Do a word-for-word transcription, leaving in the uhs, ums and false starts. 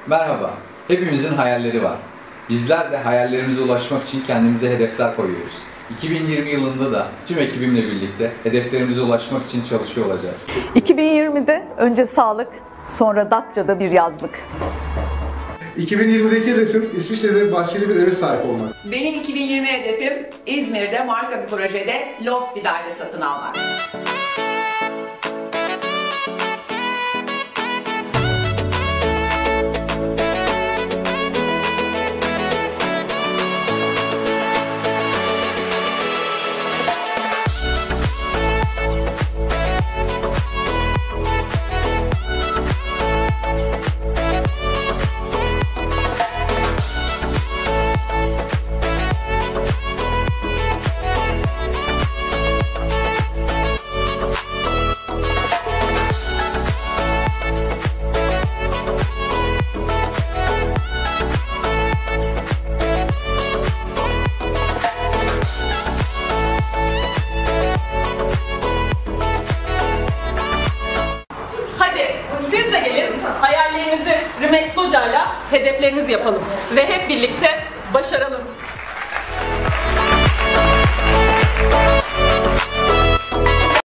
Merhaba, hepimizin hayalleri var. Bizler de hayallerimize ulaşmak için kendimize hedefler koyuyoruz. iki bin yirmi yılında da tüm ekibimle birlikte hedeflerimize ulaşmak için çalışıyor olacağız. iki bin yirmide önce sağlık, sonra Datça'da bir yazlık. iki bin yirmideki hedefim İsviçre'de bahçeli bir eve sahip olmak. Benim iki bin yirmi hedefim İzmir'de marka bir projede loft bir daire satın almak. Hadi siz de gelin, hayallerinizi Remax Hoca'yla hedeflerinizi yapalım ve hep birlikte başaralım.